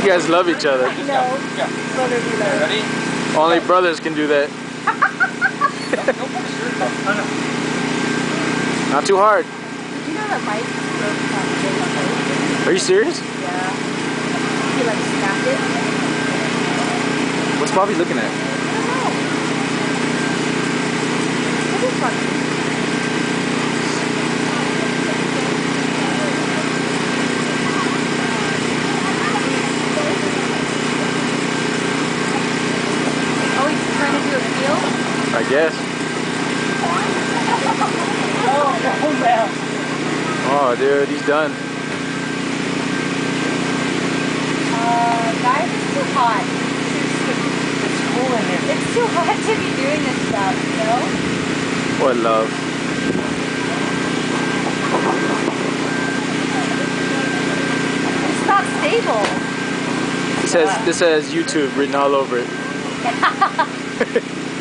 You guys love each other. No, brotherly love. Ready? Only brothers can do that. Not too hard. Did you know that Mike broke Jay's nose? Are you serious? Yeah. He like snapped it. What's Bobby looking at? I don't know. It is funny. Oh, he's trying to do a field? I guess. Oh, man. Oh, dude, he's done. Guys, it's too hot. It's cool in here. It's too hot to be doing this stuff, you know? What love. It's not stable. This has YouTube written all over it.